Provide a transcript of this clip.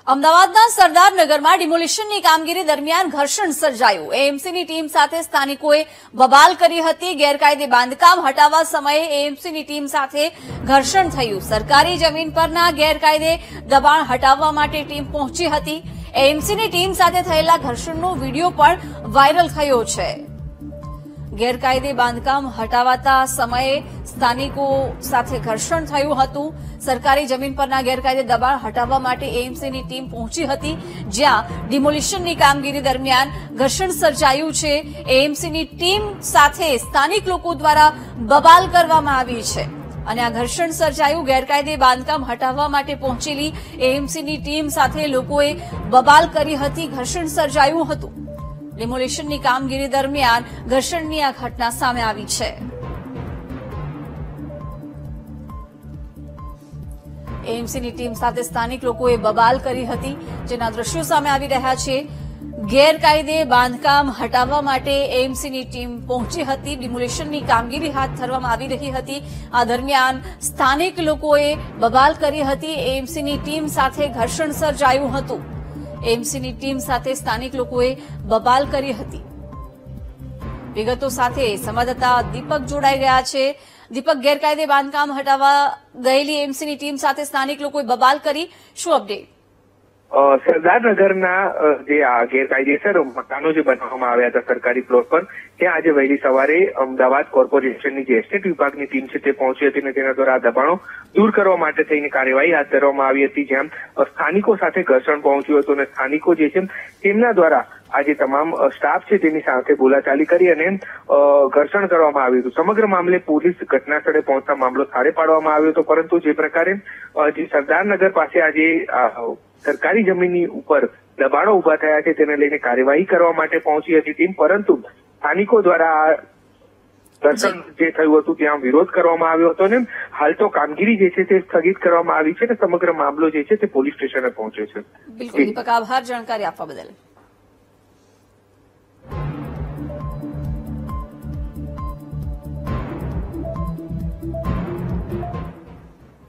અમદાવાદના સરદારનગરમાં ડિમોલિશનની કામગીરી દરમિયાન ઘર્ષણ સર્જાયું। એએમસીની ટીમ સાથે સ્થાનિકોએ બબાલ કરી હતી। ગેરકાયદે બાંધકામ હટાવવા સમયે એએમસીની ટીમ સાથે ઘર્ષણ થયું। સરકારી જમીન પરના ગેરકાયદે દબાણ હટાવવા માટે ટીમ પહોંચી હતી। એએમસીની ટીમ સાથે થયેલા ઘર્ષણનો વીડિયો પણ વાયરલ થયો છે। ગેરકાયદે બાંધકામ હટાવતા સમયે સ્થાનિકો સાથે ઘર્ષણ થયું હતું। સરકારી જમીન પરના ગેરકાયદે દબાણ હટાવવા માટે એએમસીની ટીમ પહોંચી હતી, જ્યાં ડિમોલિશનની કામગીરી દરમિયાન ઘર્ષણ સર્જાયું છે। એએમસીની ટીમ સાથે સ્થાનિક લોકો દ્વારા બબાલ કરવામાં આવી છે અને આ ઘર્ષણ સર્જાયું। ગેરકાયદે બાંધકામ હટાવવા માટે પહોંચેલી એએમસીની ટીમ સાથે લોકોએ બબાલ કરી હતી। ઘર્ષણ સર્જાયું હતું। ડિમોલિશનની કામગીરી દરમિયાન ઘર્ષણની આ ઘટના સામે આવી છે। એએમસીની ટીમ સાથે સ્થાનિક લોકોએ બબાલ કરી હતી, જેના દ્રશ્યો સામે આવી રહ્યા છે। ગેરકાયદે બાંધકામ હટાવવા માટે એએમસીની ટીમ પહોંચી હતી। ડિમોલિશનની કામગીરી હાથ ધરવામાં આવી રહી હતી। આ દરમિયાન સ્થાનિક લોકોએ બબાલ કરી હતી। એએમસીની ટીમ સાથે ઘર્ષણ સર્જાયું હતું। એએમસીની ટીમ સાથે સ્થાનિક લોકોએ બબાલ કરી હતી। વિગતો સાથે સંવાદદાતા દીપક જોડાઈ ગયા છે। દીપક, ગેરકાયદે બાંધકામ હટાવવા ગયેલી એએમસીની ટીમ સાથે સ્થાનિક લોકોએ બબાલ કરી, શું અપડેટ? સરદારનગરના જે આ ગેરકાયદેસર મકાનો જે બનાવવામાં આવ્યા હતા સરકારી પ્લોટ પર, ત્યાં આજે વહેલી સવારે અમદાવાદ કોર્પોરેશનની જે એસ્ટેટ વિભાગની ટીમ છે તે પહોંચી હતી અને તેના દ્વારા આ દબાણો દૂર કરવા માટે થઈને કાર્યવાહી હાથ ધરવામાં આવી હતી, જ્યાં સ્થાનિકો સાથે ઘર્ષણ પહોંચ્યું હતું અને સ્થાનિકો જે છે તેમના દ્વારા આજે તમામ સ્ટાફ છે તેની સાથે બોલાચાલી કરી અને ઘર્ષણ કરવામાં આવ્યું હતું। સમગ્ર મામલે પોલીસ ઘટના સ્થળે પહોંચતા મામલો થાળે પાડવામાં આવ્યો હતો, પરંતુ જે પ્રકારે જે સરદારનગર પાસે આજે સરકારી જમીનની ઉપર દબાણો ઉભા થયા છે તેને લઈને કાર્યવાહી કરવા માટે પહોંચી હતી ટીમ, પરંતુ સ્થાનિકો દ્વારા ઘર્ષણ જે થયું હતું ત્યાં વિરોધ કરવામાં આવ્યો હતો અને હાલ તો કામગીરી જે છે તે સ્થગિત કરવામાં આવી છે અને સમગ્ર મામલો જે છે તે પોલીસ સ્ટેશને પહોંચ્યો છે। બિલકુલ દીપક, આભાર જાણકારી આપવા બદલ।